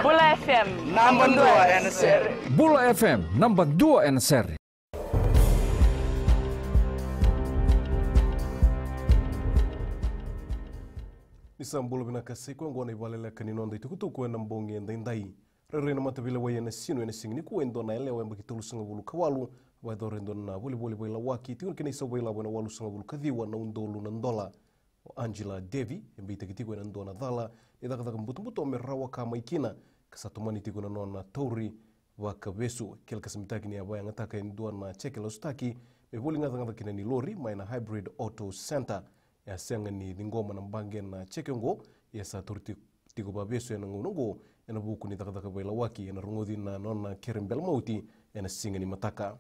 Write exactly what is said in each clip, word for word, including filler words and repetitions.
Bula F M number dua N S R. Bula F M number dua N S R. Isambulu binaka siku ngona Vakaleleka ni nonda itukutuku na mbonge ndai rere na matabila waye na sinu na singni ku endo na elewa mba kitulu sanga bulu kawalu wa do rendo na buli buli baila waki tiun kene so baila wana walu sanga bulu kadhiwa na undolu na ndola Angela Devi mbi takitiku na ndona dhala idaka daka mbutu mbutu omerawa kama ikina kasatumani tiku na nona tauri wa kabesu kel kasamitaki ni abaya ngataka ndua na cheke la ustaki mebuli ngata ngata kina ni lori maina hybrid auto center ya senga ni ngoma na mbange na chekengo ya sa turti tigo babeso ya ngongo ya buku ni takataka baila waki ya rungodhi na nona kerembel mauti ya na singa ni mataka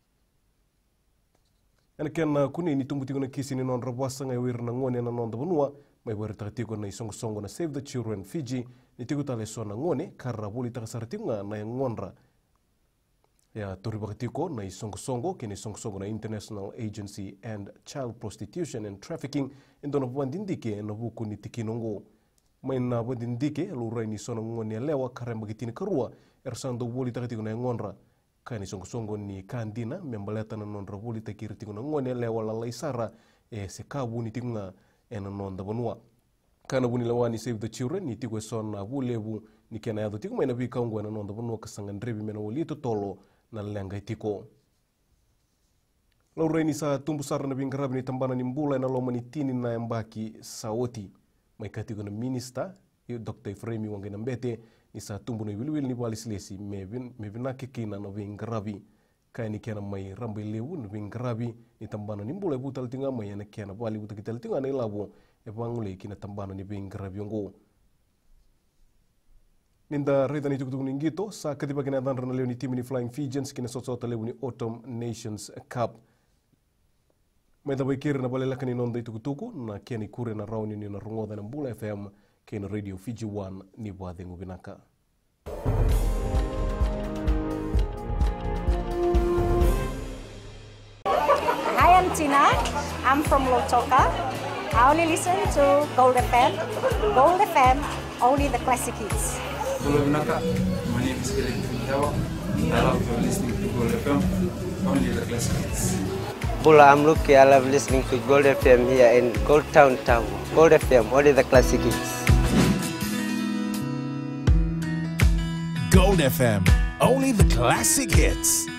ya kena kuni ni tumbu tigo na kisi ni non rabwasa nga wir na ngone na non banua mai wari takatigo na isongo songo na Save the Children Fiji ni tigo tale so na ngone karabuli takasartinga na ya ngonra ya turibakatiko na isongo songo kini isongo songo na International Agency and Child Prostitution and Trafficking indona bwandindike na buku ni tikinongo mai na bwandindike lurai ni sona ngoni lewa karamba gitini karua ersando boli takatiko na ngonra kani isongo songo ni kandina membaleta na nonra boli takirtiko na ngoni lewa la laisara e sekabu ni tinga ena nonda banua kana buni lawani Save the Children ni tigo sona bulebu ni kena yado tigo mai na bika ngwa na nonda banua kasangandrebi mena wolito tolo na lenga itiko. Laurai ni sa tumbu sara na bingarabi ni tambana ni mbula na loma ni tini na yambaki saoti. Mai katigo na minista, Doctor Efremi wange na mbete, ni sa tumbu na iwiliwili ni bali silesi mevinake kina na bingarabi. Kaya ni kena mai rambai lewu na bingarabi ni tambana ni mbula ibu talatinga mai yana kena bali ibu takitalatinga na ilabo e bangule kina tambana ni bingarabi yongo. Ninda reda ni tukutuku ningito sa katiba kina dhanra na leo ni timu ni Flying Fijians kina sotota leo ni Autumn Nations Cup. Maitha baikiri na Vakaleleka ni nonda tukutuku na kia ni kure na rauni ni na rungodha na Bula F M kina Radio Fiji one ni wadhe ngubinaka. Hi, I'm Tina. I'm from Lotoka. I only listen to Gold F M. Gold F M, only the classic hits. Vakaleleka, my name is Helen Fintawa. I love listening to Gold F M, only the classic hits. Bula, I'm Lucky. I love listening to Gold F M here in Gold Town Town. Gold F M, only the classic hits. Gold F M, only the classic hits.